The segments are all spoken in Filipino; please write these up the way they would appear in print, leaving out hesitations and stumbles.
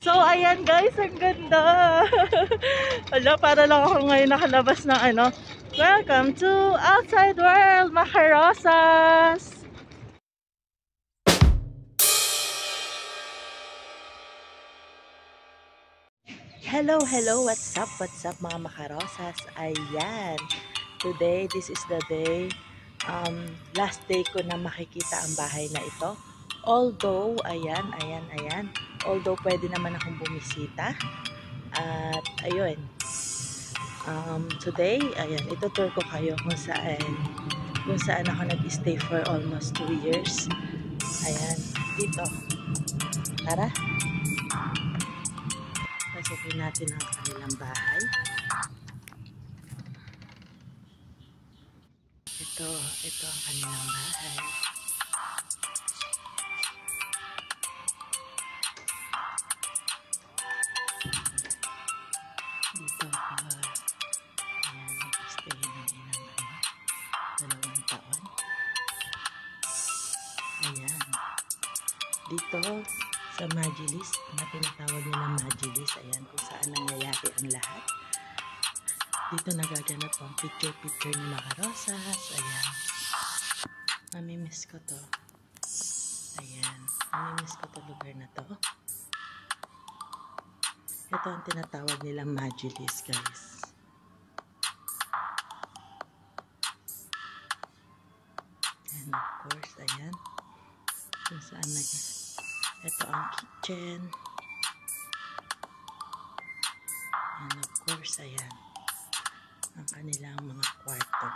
So, ayan guys, ang ganda. Wala, para lang ako ngayon nakalabas ng ano. Welcome to Outside World, Macarosas! Hello, what's up mga Macarosas? Ayan, today, this is the day, last day ko na makikita ang bahay na ito. Although, ayan, although pwede naman akong bumisita. At, ayun, today, ayan, itutur ko kayo kung saan ako nag-stay for almost 2 years. Ayan, dito. Tara. Pasukin natin ang kanilang bahay. Ito ang kanilang bahay. Dito ako, ayan, nag-stay na ilang 2 taon. Ayan. Dito sa Majilis, na tinatawag nila Majilis, ayan, kung saan nangyayari ang lahat. Dito nagaganap ang picture ni Macarosas. Ayan. Mamimiss ko to. Ayan. Mamimiss ko to lugar na to. Ito ang tinatawag nilang Majilis, guys. And of course, ayan. Kung saan ito ang kitchen. And of course, ayan. Ang kanilang mga kwarto.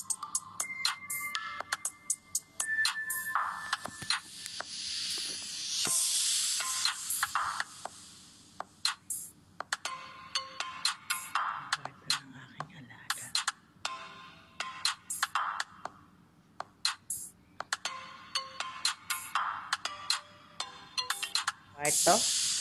Kwarto.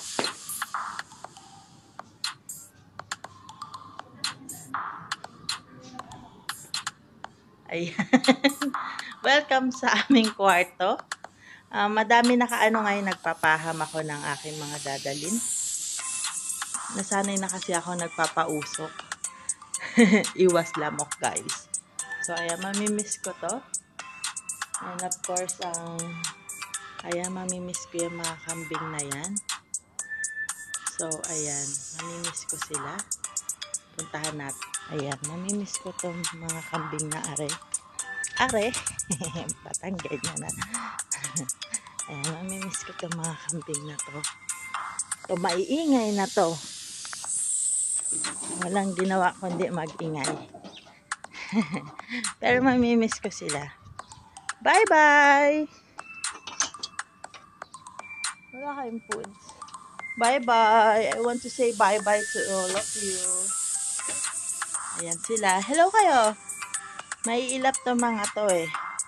Ayan. Welcome sa aming kwarto. Madami nakaano ngayon, nagpapaham ako ng aking mga dadalin. Nasanay na kasi ako nagpapausok. Iwas lamok, guys. So, ayan, mamimiss ko to. And of course, ayan, mamimiss ko yung mga kambing na yan. So, ayan, mamimiss ko sila. Puntahan natin. Ayan, mamimiss ko tong mga kambing na are. Patanggay niya na. Ayan, mamimiss ko tong mga kambing na to. So, maiingay na to. Walang ginawa kundi mag-ingay. Pero mamimiss ko sila. Bye-bye! Wala kayong food. Bye-bye! I want to say bye-bye to all of you. Ayan sila. Hello kayo! Maiilap to mga to eh.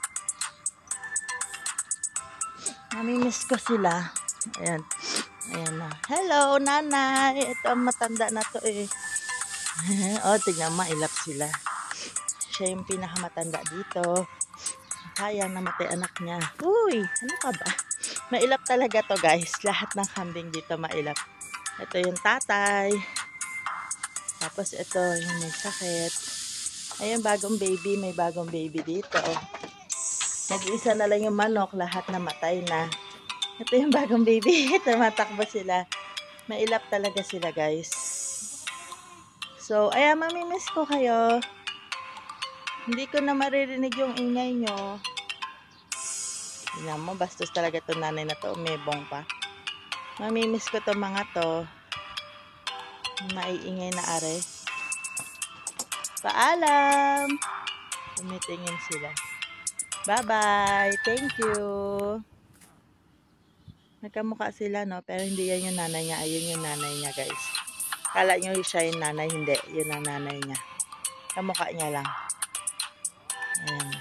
Namimiss ko sila. Ayan. Ayan na. Hello, nanay! Ito ang matanda na to eh. O, tignan, mailap sila. Siya yung pinakamatanda dito. Kaya namatay anak niya. Uy! Ano ka ba? Mailap talaga to, guys. Lahat ng kambing dito mailap. Ito yung tatay. Tapos ito yung may sakit. Ayun, bagong baby. May bagong baby dito. Nag-iisa na lang yung manok. Lahat namatay na. Ito yung bagong baby. Tumatakbo sila. Mailap talaga sila, guys. So, ayan, mamimiss ko kayo. Hindi ko na maririnig yung ingay nyo. Tingnan mo, bastos talaga itong nanay na to. Umebong pa. Mamimiss ko itong mga to. Maiingay na are. Paalam! Tumitingin sila. Bye-bye! Thank you! Nagkamukha sila, no? Pero hindi yan yung nanay niya. Ayun yung nanay niya, guys. Kala nyo siya yung nanay. Hindi. Yun ang nanay niya. Kamukha niya lang. Ayan.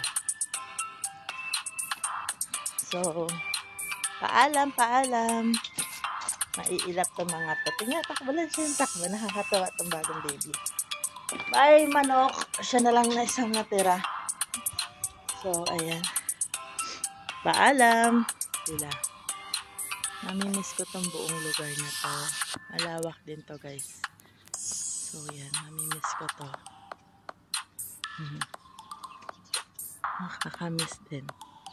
So, paalam. Maiilap to mga to. Tingnan, takbo lang siya yung takbo. Nakakatawa itong bagong baby. Bye, manok. Siya na lang na isang natira. So, ayan. Paalam. Sila. Namimiss ko tong buong lugar na to. Malawak din to guys. So yan, namimiss ko to. Nakakamiss din.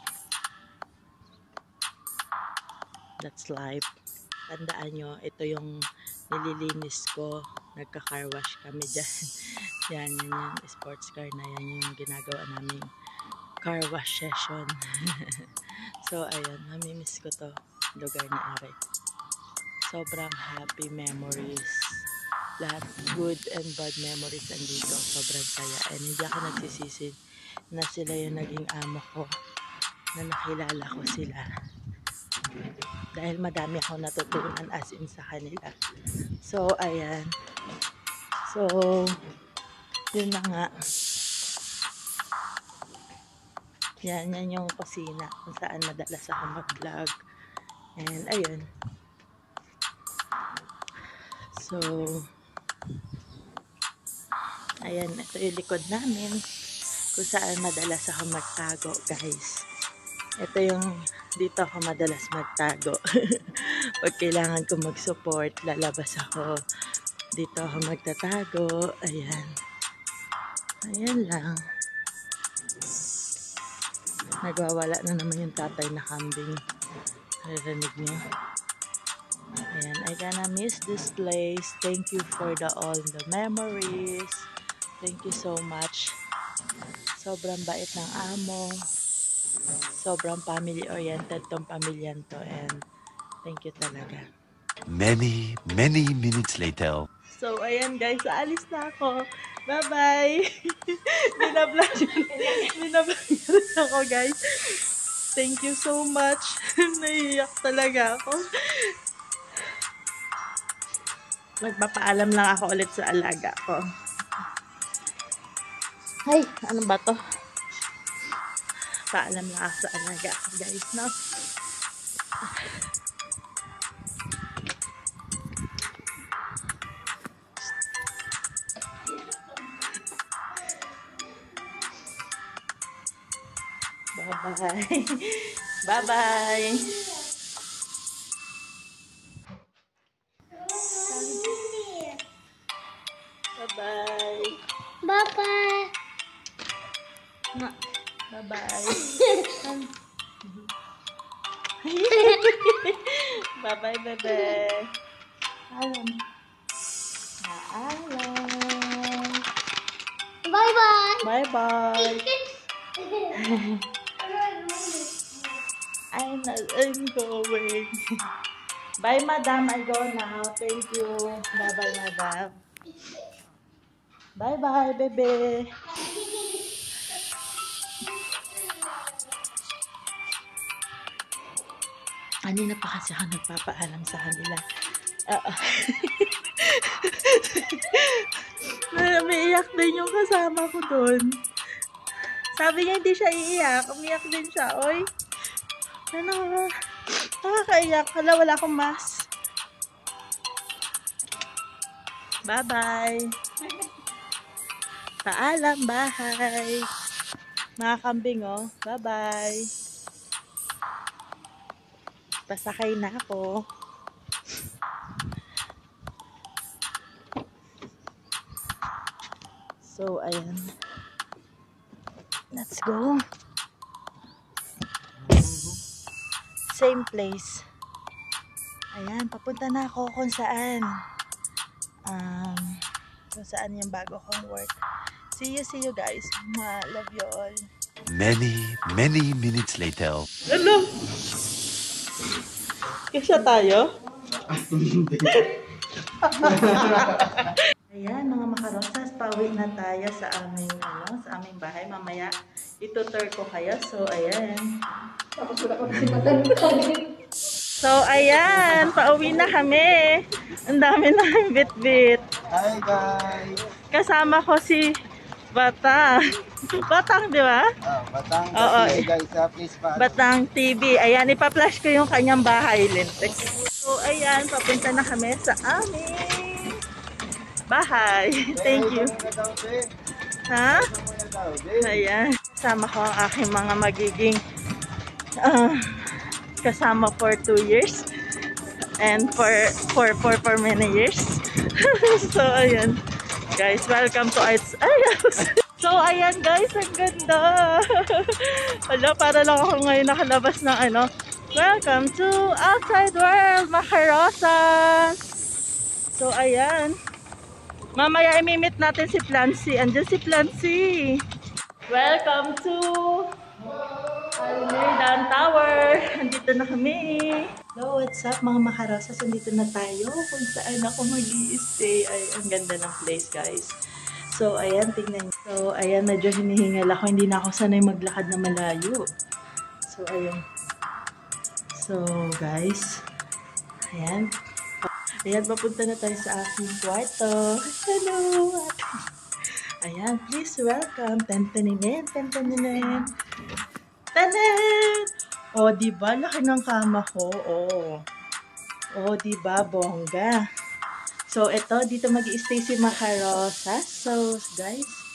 That's life. Tandaan nyo, ito yung nililinis ko. Nagka-car wash kami dyan. Yan. Sports car na yan yung ginagawa namin car wash session. So, ayun. Namimiss ko to lugar ni Ari. Sobrang happy memories. Lahat good and bad memories andito. Sobrang saya. And hindi ako nagsisisi na sila yung naging amo ko. Na nakilala ko sila. Dahil madami ako natutunan as in sa kanila. So, ayan. So, yun na nga. Yan yung kusina kung saan madalas ako mag-vlog. And, ayun. So, ayan. Ito yung likod namin kung saan madalas ako magtago, guys. Ito yung dito ako madalas magtago. Pag kailangan ko mag-support, lalabas ako. Dito ako magtatago. Ayan. Ayan lang. Nagwawala na naman yung tatay na kambing. Narinig niyo? Ayan. I gonna miss this place. Thank you for all the memories. Thank you so much. Sobrang bait ng amo. Sobrang family-oriented tong pamilyan to, and thank you talaga. Many minutes later. So, ayan guys, aalis na ako. Bye-bye! Binablog rin ako, guys. Thank you so much. Naiiyak talaga ako. Magpapaalam lang ako ulit sa alaga ko. Ay, ano ba to? Paalam lang ako sa alaga ko, guys, no? Bye-bye. Bye-bye. Bye-bye. Bye-bye. Bye-bye. Bye-bye, bebe. Alam. Alam. Bye-bye. Bye-bye. I'm going. Bye, madam. I go now. Thank you. Bye-bye, madam. Bye-bye, bebe. Kanina pa kasi ako nagpapaalam sa kanila. Umiiyak din yung kasama ko doon. Sabi niya hindi siya iiyak. Umiyak din siya. Oy. Ano? Nakakaiyak. Wala akong mask. Bye-bye. Paalam. Bye. Mga kambing, oh. Bye-bye. Pasakay na ako. So, ayan. Let's go. Same place. Ayan, papunta na ako kung saan. Kung saan yung bago kong work. See you guys. Love you all. Many minutes later. Hello! Kasya tayo? Ayan, mga makarosas, pauwi na tayo sa aming, sa aming bahay. Mamaya, itutur ko kayo. So, ayan. So, ayan, pauwi na kami. Ang dami na bit-bit. Hi guys! Kasama ko si Batang. Batang, di ba? Batang Oo. TV guys, please pa. Batang TV. Ayan, ipa-flash ko yung kanyang bahay, Lintex. So, ayan, papunta na kami sa aming bahay. Thank you. Ha? Ayan. Kasama ko ang aking mga magiging kasama for 2 years. And for many years. So, ayan. Guys, welcome to Arts. So, ayan guys, ang ganda. Wala, para lang ako ngayon nakalabas ng ano. Welcome to Outside World, Macarosas. So, ayan. Mamaya imimit natin si Plancy. Andiyan si Plancy. Welcome to Almeida Tower. Andito na kami. Hello, what's up mga Macarosas? Andito na tayo kung saan ako mag-i-stay. Ay, ang ganda ng place, guys. So, ayan, tingnan nyo. So, ayan, medyo hinihingal ako. Hindi na ako sanay maglakad na malayo. So, ayan. So, guys. Ayan. Ayan, papunta na tayo sa aking kwarto. Hello! Ayan, please welcome. Tantaninin, tantaninin. Tanan! O, diba? Laki ng kama ko. O, diba? Bongga. So, ito, dito mag-i-stay si Macarosas. So, guys,